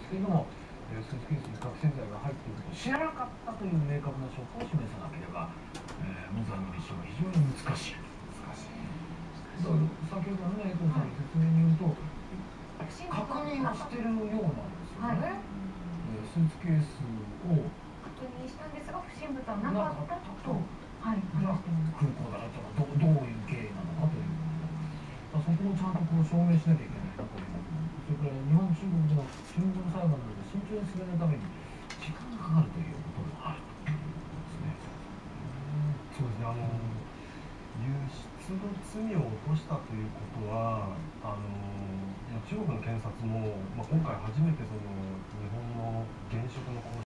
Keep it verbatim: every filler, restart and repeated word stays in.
ですけれども、えー、スーツケースに覚醒剤が入っていると知らなかったという明確な証拠を示さなければ、えー、無罪の立証は非常に難しい。難しい。だから先ほどのね、江藤さんの説明によると、確認はしてるようなんですよね。はい、えー、スーツケースを確認したんですが、不審物はなかったと、はい、 じゃあ空港だとどどういう経緯なのかということで、そこをちゃんとこう証明しなきゃいけないなという。それから日本中国の中国の裁判なので慎重に進めるために時間がかかるということもあるということですね。 そうですね。あの輸出の罪を起こしたということは、あの中国の検察も、まあ、今回初めてその日本の現職の